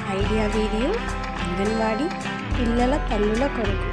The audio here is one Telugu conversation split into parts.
ఐడియా వీడియో అంగన్వాడీ పిల్లల తల్లుల కొరకు.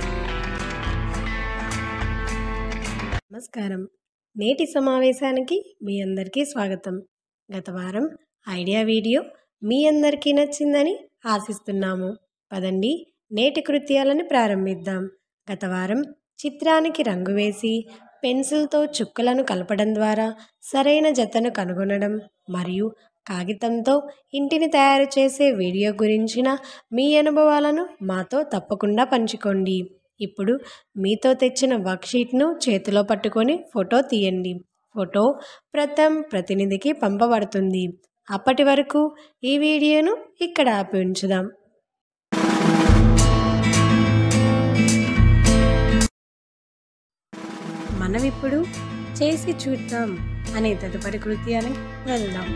నమస్కారం. నేటి సమావేశానికి మీ అందరికీ స్వాగతం. గత వారం ఐడియా వీడియో మీ అందరికీ నచ్చిందని ఆశిస్తున్నాము. పదండి నేటి కృత్యాలను ప్రారంభిద్దాం. గత వారం చిత్రానికి రంగు వేసి పెన్సిల్తో చుక్కలను కలపడం ద్వారా సరైన జతను కనుగొనడం మరియు కాగితంతో ఇంటిని తయారు చేసే వీడియో గురించిన మీ అనుభవాలను మాతో తప్పకుండా పంచుకోండి. ఇప్పుడు మీతో తెచ్చిన వర్క్షీట్ను చేతిలో పట్టుకొని ఫోటో తీయండి. ఫోటో ప్రతినిధికి పంపబడుతుంది. అప్పటి వరకు ఈ వీడియోను ఇక్కడ ఆపి ఉంచుదాం. మనం ఇప్పుడు చేసి చూద్దాం అనే తదుపరి కృత్యానికి వెళ్దాం.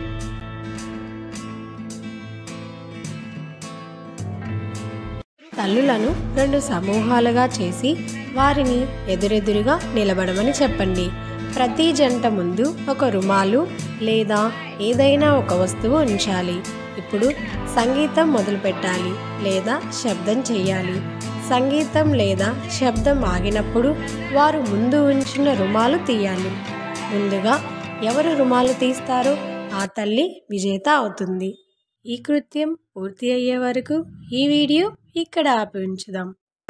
తల్లులను 2 సమూహాలుగా చేసి వారిని ఎదురెదురుగా నిలబడమని చెప్పండి. ప్రతి జంట ముందు ఒక రుమాలు లేదా ఏదైనా ఒక వస్తువు ఉంచాలి. ఇప్పుడు సంగీతం మొదలు పెట్టాలి లేదా శబ్దం చేయాలి. సంగీతం లేదా శబ్దం ఆగినప్పుడు వారు ముందు ఉంచిన రుమాలు తీయాలి. ముందుగా ఎవరు రుమాలు తీస్తారో ఆ తల్లి విజేత అవుతుంది. ఈ కృత్యం పూర్తి అయ్యే వరకు ఈ వీడియో ఇక్కడ ఆపి ఉంచుదాం.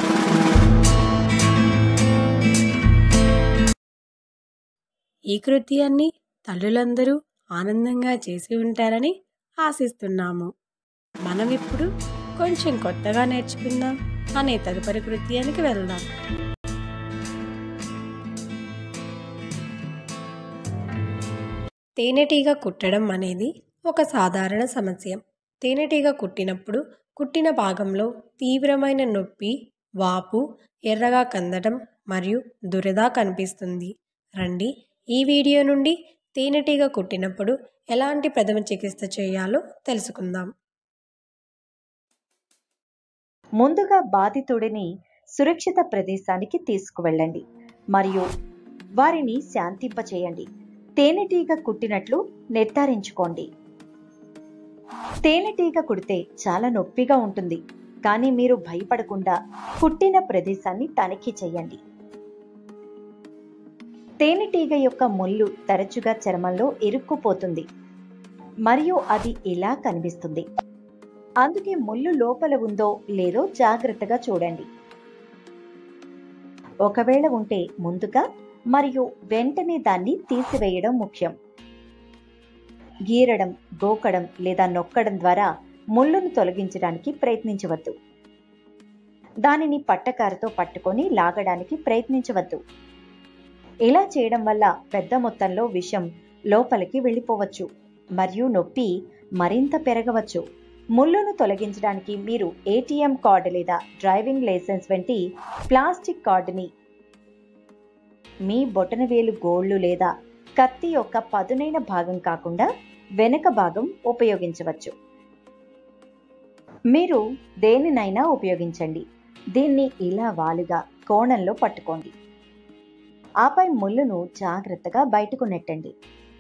ఈ కృత్యాన్ని తల్లులందరూ ఆనందంగా చేసి ఉంటారని ఆశిస్తున్నాము. మనం ఇప్పుడు కొంచెం కొత్తగా నేర్చుకుందాం అనే తదుపరి కృత్యానికి వెళ్దాం. తేనెటీగ కుట్టడం అనేది ఒక సాధారణ సమస్య. తేనెటీగ కుట్టినప్పుడు కుట్టిన భాగంలో తీవ్రమైన నొప్పి, వాపు, ఎర్రగా కందడం మరియు దురద కనిపిస్తుంది. రండి ఈ వీడియో నుండి తేనెటీగ కుట్టినప్పుడు ఎలాంటి ప్రథమ చికిత్స చేయాలో తెలుసుకుందాం. ముందుగా బాధితుడిని సురక్షిత ప్రదేశానికి తీసుకువెళ్ళండి మరియు వారిని శాంతింపచేయండి. తేనెటీగ కుట్టినట్లు నిర్ధారించుకోండి. తేనెటీగ కుడితే చాలా నొప్పిగా ఉంటుంది, కానీ మీరు భయపడకుండా కుట్టిన ప్రదేశాన్ని తనిఖీ చేయండి. తేనెటీగ యొక్క ముళ్ళు తరచుగా చర్మంలో ఇరుక్కుపోతుంది మరియు అది ఇలా కనిపిస్తుంది. అందుకే ముళ్ళు లోపల ఉందో లేదో జాగ్రత్తగా చూడండి. ఒకవేళ ఉంటే ముందుగా మరియు వెంటనే దాన్ని తీసివేయడం ముఖ్యం. గీరడం, గోకడం లేదా నొక్కడం ద్వారా ముళ్ళును తొలగించడానికి ప్రయత్నించవద్దు. దానిని పట్టకారుతో పట్టుకొని లాగడానికి ప్రయత్నించవద్దు. ఇలా చేయడం వల్ల పెద్ద మొత్తంలో విషం లోపలికి వెళ్ళిపోవచ్చు మరియు నొప్పి మరింత పెరగవచ్చు. ముళ్ళును తొలగించడానికి మీరు ఏటీఎం కార్డు లేదా డ్రైవింగ్ లైసెన్స్ వంటి ప్లాస్టిక్ కార్డుని మీ బొటనవేలు గోళ్లు లేదా కత్తి యొక్క పదునైన భాగం కాకుండా వెనుక భాగం ఉపయోగించవచ్చు. మీరు దేనినైనా ఉపయోగించండి. దీన్ని ఇలా వాలుగా కోణంలో పట్టుకోండి. ఆపై ముళ్ళును జాగ్రత్తగా బయటకు నెట్టండి.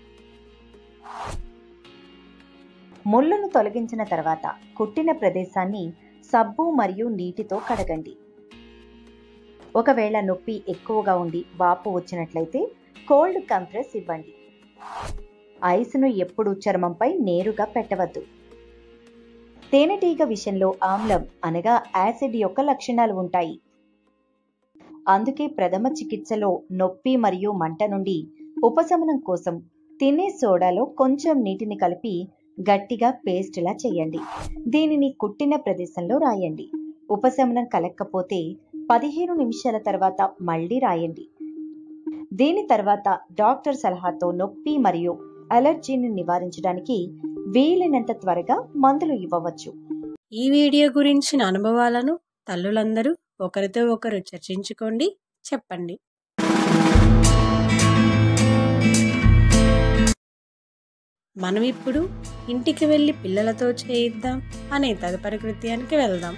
ముళ్ళును తొలగించిన తర్వాత కుట్టిన ప్రదేశాన్ని సబ్బు మరియు నీటితో కడగండి. ఒకవేళ నొప్పి ఎక్కువగా ఉండి వాపు వచ్చినట్లయితే కోల్డ్ కంప్రెస్ ఇవ్వండి. ఐస్ను ఎప్పుడూ చర్మంపై నేరుగా పెట్టవద్దు. తేనెటీగ విషంలో ఆమ్లం అనగా యాసిడ్ యొక్క లక్షణాలు ఉంటాయి. అందుకే ప్రథమ చికిత్సలో నొప్పి మరియు మంట నుండి ఉపశమనం కోసం తినే సోడాలో కొంచెం నీటిని కలిపి గట్టిగా పేస్ట్లా చేయండి. దీనిని కుట్టిన ప్రదేశంలో రాయండి. ఉపశమనం కలగకపోతే 15 నిమిషాల తర్వాత మళ్ళీ రాయండి. దీని తర్వాత డాక్టర్ సలహాతో నొప్పి మరియు అలర్జీని నివారించడానికి వీలైనంత త్వరగా మందులు ఇవ్వవచ్చు. ఈ వీడియో గురించిన అనుభవాలను తల్లులందరూ ఒకరితో ఒకరు చర్చించుకోండి, చెప్పండి. మనం ఇప్పుడు ఇంటికి వెళ్ళి పిల్లలతో చేయిద్దాం అనే తదుపరి కృత్యానికి వెళ్దాం.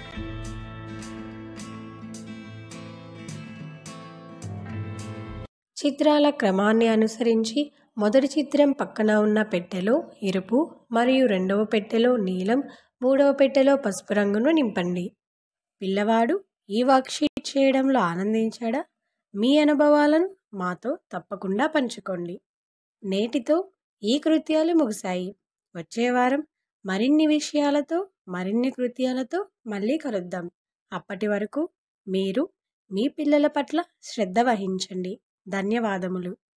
చిత్రాల క్రమాన్ని అనుసరించి మొదటి చిత్రం పక్కన ఉన్న పెట్టెలో ఎరుపు మరియు రెండవ పెట్టెలో నీలం మూడవ పెట్టెలో పసుపు రంగును నింపండి. పిల్లవాడు ఈ వర్క్షీట్ చేయడంలో ఆనందించాడా? మీ అనుభవాలను మాతో తప్పకుండా పంచుకోండి. నేటితో ఈ కృత్యాలు ముగిశాయి. వచ్చే వారం మరిన్ని విషయాలతో, మరిన్ని కృత్యాలతో మళ్ళీ కలుద్దాం. అప్పటి వరకు మీరు మీ పిల్లల పట్ల శ్రద్ధ వహించండి. ధన్యవాదములు.